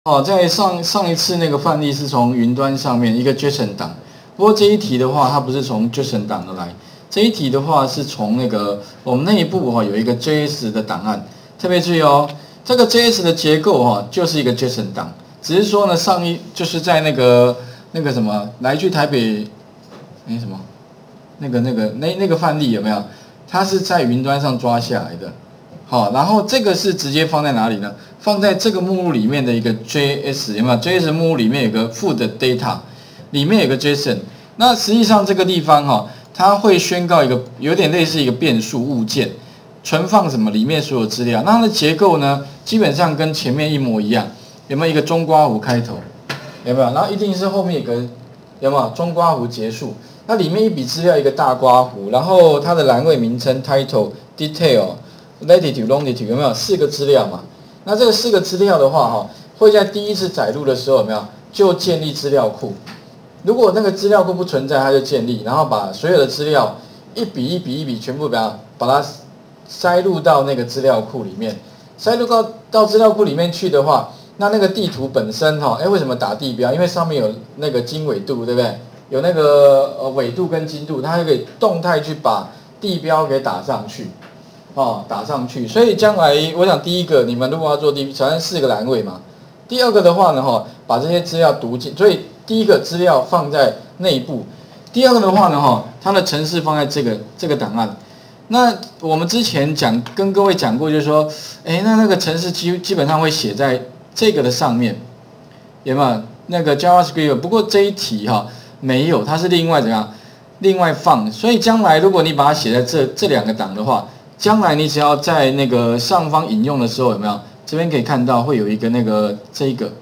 哦，在上一次那个范例是从云端上面一个 JSON 档，不过这一题的话，它不是从 JSON 档而来，这一题的话是从那个我们内部有一个 JS 的档案，特别注意哦，这个 JS 的结构就是一个 JSON 档，只是说呢就是在那个什么来去台北，什么那个范例有没有？它是在云端上抓下来的。好，然后这个是直接放在哪里呢？放在这个目录里面的一个 JS 有没有 ？JS 目录里面有个附的 data， 里面有个 JSON。那实际上这个地方它会宣告一个有点类似一个变数物件，存放什么里面所有资料。那它的结构呢，基本上跟前面一模一样。有没有一个中括弧开头？有没有？然后一定是后面有个有没有中括弧结束？那里面一笔资料一个大括弧，然后它的栏位名称 title、detail。Latitude、longitude 有没有4个资料嘛？那这个4个资料的话，会在第一次载入的时候有没有就建立资料库？如果那个资料库不存在，它就建立，然后把所有的资料一笔全部把它塞入到那个资料库里面。塞入到资料库里面去的话，那个地图本身为什么打地标？因为上面有那个经纬度，对不对？有那个纬度跟经度，它就可以动态去把地标给打上去。打上去，所以将来我想第一个，你们如果要做首先4个栏位嘛。第二个的话呢，把这些资料读进，所以第一个资料放在内部，第二个的话呢，它的程式放在这个档案。那我们之前跟各位讲过，就是说，那个程式基本上会写在这个的上面，有没有那个 JavaScript？ 不过这一题没有，它是另外怎样，另外放。所以将来如果你把它写在这2个档的话，将来你只要在那个上方引用的时候，有没有？这边可以看到会有一个这个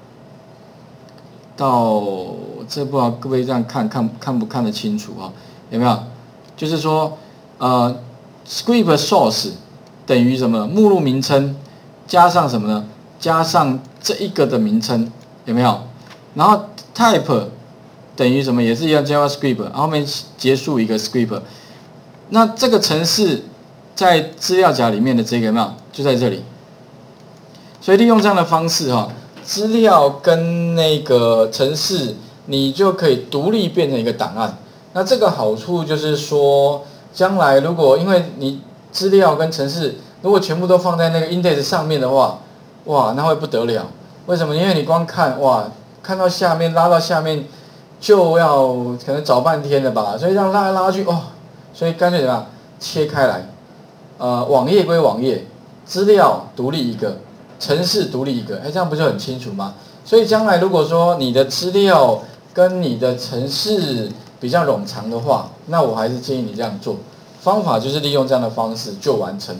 到这，不知道各位这样看不看得清楚有没有？就是说script source 等于什么？目录名称加上什么呢？加上这一个的名称，有没有？然后 type 等于什么？也是一样 JavaScript， 然后后面结束一个 script。那这个程式在资料夹里面的这个有没有？就在这里。所以利用这样的方式资料跟那个程式，你就可以独立变成一个档案。那这个好处就是说，将来如果因为你资料跟程式如果全部都放在那个 index 上面的话，哇，那会不得了。为什么？因为你光看看到下面拉到下面就要可能找半天了吧，所以这样拉来拉去所以干脆怎么样切开来。网页归网页，资料独立一个，程式独立一个，这样不就很清楚吗？所以将来如果说你的资料跟你的程式比较冗长的话，那我还是建议你这样做。方法就是利用这样的方式就完成。